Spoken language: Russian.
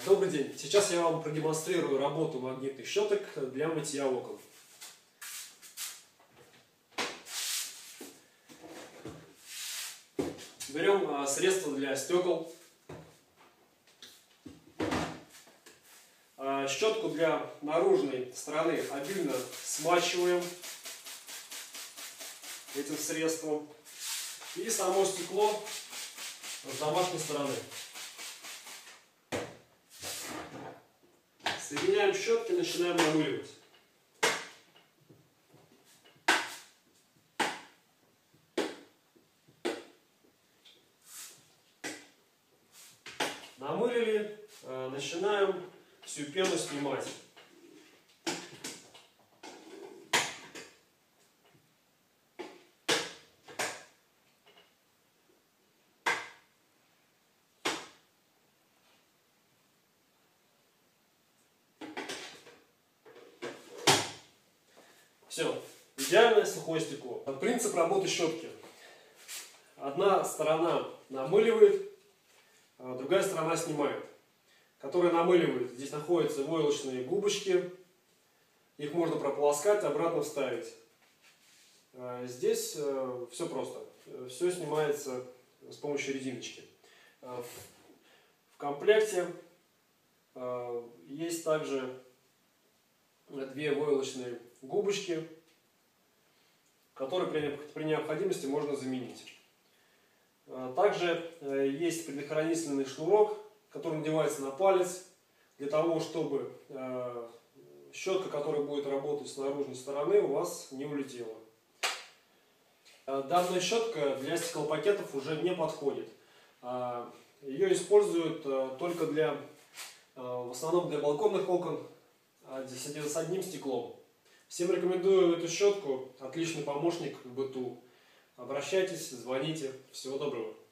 Добрый день! Сейчас я вам продемонстрирую работу магнитных щеток для мытья окон. Берем средство для стекол, щетку для наружной стороны обильно смачиваем этим средством и само стекло с домашней стороны. Соединяем щетки, начинаем намыливать. Намылили, начинаем всю пену снимать. Все, идеальное сухое стекло. Принцип работы щетки. Одна сторона намыливает, а другая сторона снимает. Которая намыливает, здесь находятся войлочные губочки. Их можно прополоскать, обратно вставить. Здесь все просто. Все снимается с помощью резиночки. В комплекте есть также две войлочные губочки, которые при необходимости можно заменить. Также есть предохранительный шнурок, который надевается на палец, для того, чтобы щетка, которая будет работать с наружной стороны, у вас не улетела. Данная щетка для стеклопакетов уже не подходит. Ее используют только в основном для балконных окон с одним стеклом. Всем рекомендую эту щетку, отличный помощник в быту. Обращайтесь, звоните. Всего доброго.